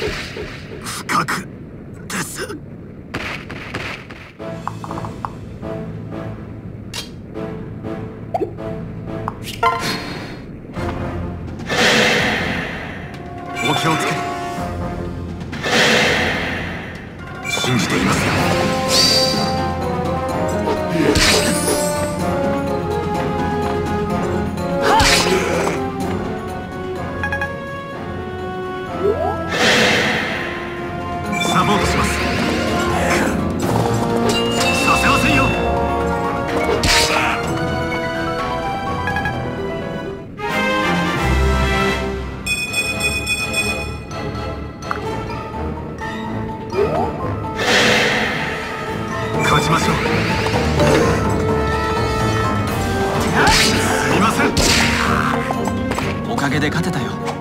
深くです。お気をつけ。信じていますよ。サポートします。させませんよ。勝ちましょう。すみません。 おかげで勝てたよ。